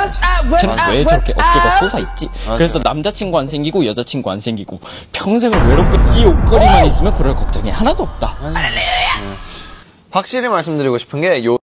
쟤는 왜 저렇게 어깨가 솟아있지? 그래서 남자친구 안 생기고 여자친구 안 생기고 평생을 외롭고 이 옷걸이만 있으면 그럴 걱정이 하나도 없다. 확실히 말씀드리고 싶은 게